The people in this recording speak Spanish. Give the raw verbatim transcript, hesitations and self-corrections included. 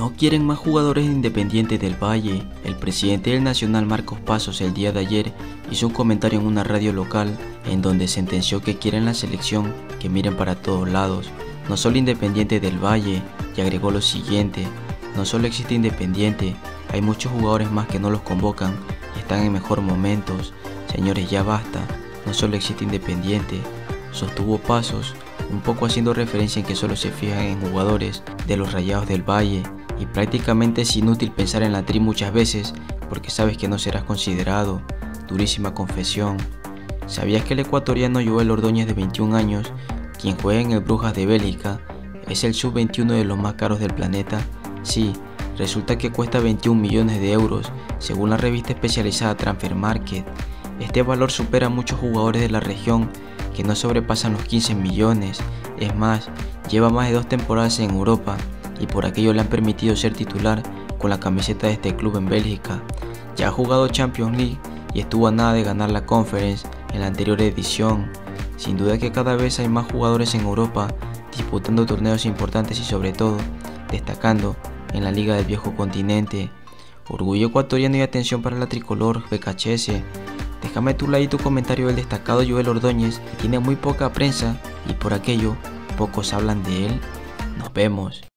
No quieren más jugadores de Independiente del Valle. El presidente del Nacional, Marcos Passos, el día de ayer hizo un comentario en una radio local en donde sentenció que quieren la selección que miren para todos lados, no solo Independiente del Valle, y agregó lo siguiente: no solo existe Independiente, hay muchos jugadores más que no los convocan y están en mejor momentos. Señores, ya basta, no solo existe Independiente, sostuvo Passos, un poco haciendo referencia en que solo se fijan en jugadores de los Rayados del Valle, y prácticamente es inútil pensar en la Tri muchas veces porque sabes que no serás considerado. Durísima confesión. ¿Sabías que el ecuatoriano Joel Ordóñez, de veintiún años, quien juega en el Brujas de Bélgica, es el sub veintiuno de los más caros del planeta? Sí, resulta que cuesta veintiún millones de euros, según la revista especializada Transfer Market. Este valor supera a muchos jugadores de la región que no sobrepasan los quince millones. Es más, lleva más de dos temporadas en Europa y por aquello le han permitido ser titular con la camiseta de este club en Bélgica. Ya ha jugado Champions League y estuvo a nada de ganar la Conference en la anterior edición. Sin duda que cada vez hay más jugadores en Europa disputando torneos importantes y sobre todo destacando en la Liga del Viejo Continente. Orgullo ecuatoriano y atención para la tricolor B K H S. Déjame tu like y tu comentario del destacado Joel Ordóñez, que tiene muy poca prensa y por aquello pocos hablan de él. Nos vemos.